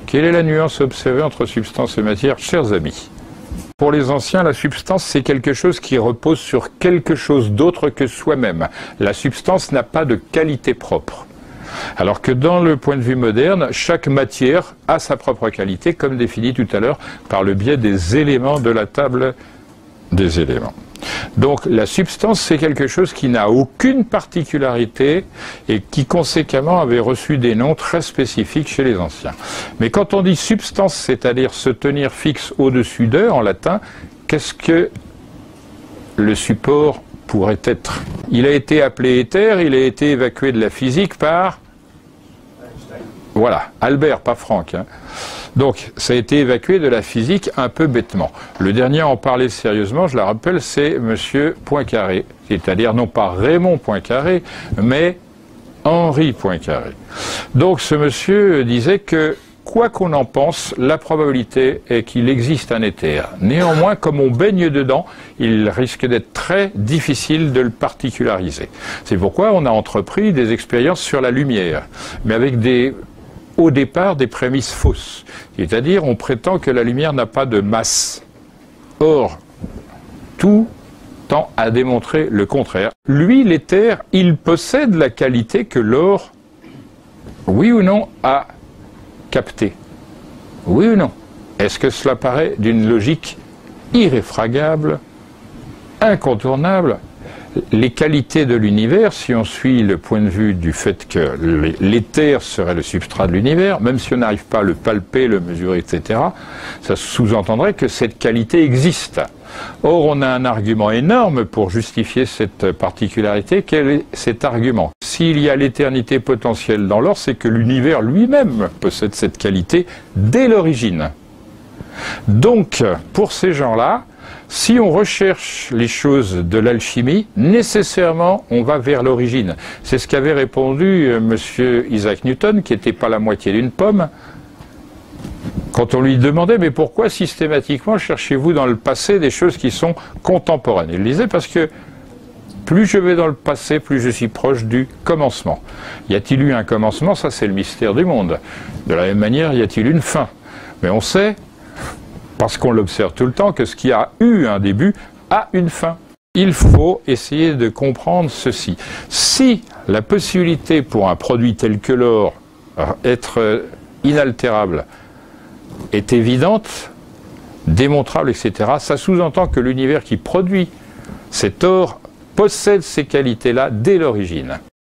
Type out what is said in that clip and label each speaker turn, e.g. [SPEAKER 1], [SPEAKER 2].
[SPEAKER 1] Quelle est la nuance observée entre substance et matière, chers amis? Pour les anciens, la substance, c'est quelque chose qui repose sur quelque chose d'autre que soi-même. La substance n'a pas de qualité propre. Alors que dans le point de vue moderne, chaque matière a sa propre qualité, comme défini tout à l'heure par le biais des éléments de la table des éléments. Donc la substance, c'est quelque chose qui n'a aucune particularité et qui conséquemment avait reçu des noms très spécifiques chez les anciens. Mais quand on dit substance, c'est-à-dire se tenir fixe au-dessus d'eux en latin, qu'est-ce que le support pourrait être? Il a été appelé éther, il a été évacué de la physique par... Voilà, Albert, pas Franck. Hein. Donc, ça a été évacué de la physique un peu bêtement. Le dernier à en parler sérieusement, je le rappelle, c'est M. Poincaré, c'est-à-dire non pas Raymond Poincaré, mais Henri Poincaré. Donc, ce monsieur disait que, quoi qu'on en pense, la probabilité est qu'il existe un éther. Néanmoins, comme on baigne dedans, il risque d'être très difficile de le particulariser. C'est pourquoi on a entrepris des expériences sur la lumière, mais avec au départ des prémices fausses. C'est-à-dire, on prétend que la lumière n'a pas de masse. Or, tout tend à démontrer le contraire. Lui, l'éther, il possède la qualité que l'or, oui ou non, a captée. Oui ou non? Est-ce que cela paraît d'une logique irréfragable, incontournable? Les qualités de l'univers, si on suit le point de vue du fait que l'éther serait le substrat de l'univers, même si on n'arrive pas à le palper, le mesurer, etc., ça sous-entendrait que cette qualité existe. Or, on a un argument énorme pour justifier cette particularité. Quel est cet argument? S'il y a l'éternité potentielle dans l'or, c'est que l'univers lui-même possède cette qualité dès l'origine. Donc, pour ces gens-là, si on recherche les choses de l'alchimie, nécessairement, on va vers l'origine. C'est ce qu'avait répondu M. Isaac Newton, qui n'était pas la moitié d'une pomme, quand on lui demandait « Mais pourquoi systématiquement cherchez-vous dans le passé des choses qui sont contemporaines ?» Il disait « Parce que plus je vais dans le passé, plus je suis proche du commencement. Y a-t-il eu un commencement? Ça, c'est le mystère du monde. De la même manière, y a-t-il une fin? Mais on sait, parce qu'on l'observe tout le temps, que ce qui a eu un début a une fin. Il faut essayer de comprendre ceci. Si la possibilité pour un produit tel que l'or, être inaltérable, est évidente, démontrable, etc., ça sous-entend que l'univers qui produit cet or possède ces qualités-là dès l'origine.